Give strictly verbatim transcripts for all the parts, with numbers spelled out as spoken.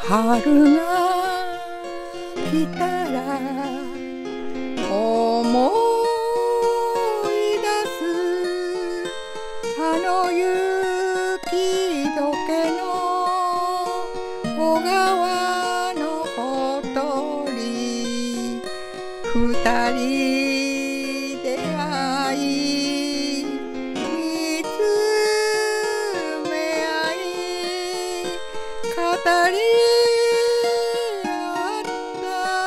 春が来たら思い出すあの雪解けの小川のほとり二人出会い見つめ合い語り合った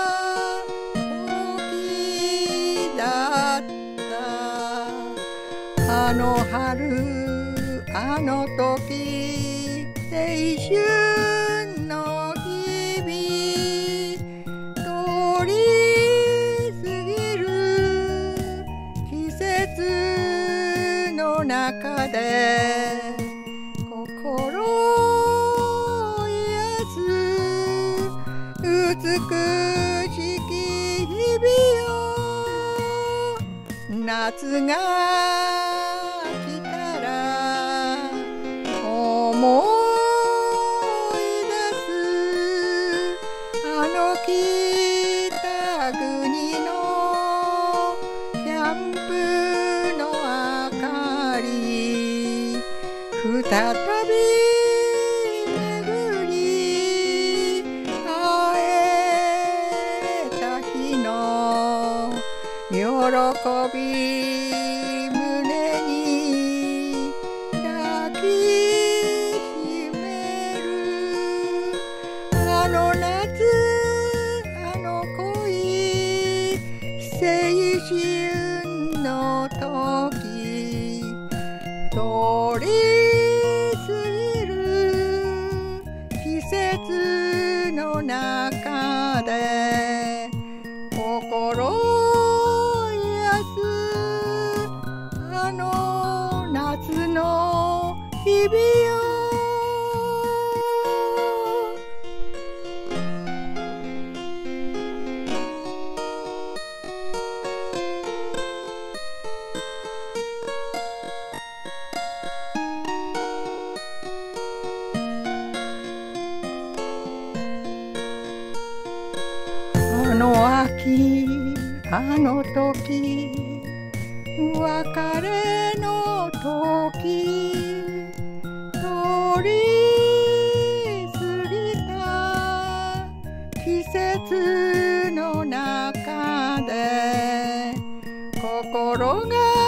時だったあの春あの時青春の日々通り過ぎる季節の中で心癒す美しき日々よ夏が来たら思い出すあの北国のキャンプの明かり再び巡り会えた日の喜び胸に抱きしめるあの夏あの恋青春の時通り過ぎる季節の中で心癒すあの夏の日々よあの秋あの時別れの時通り過ぎた季節の中で心が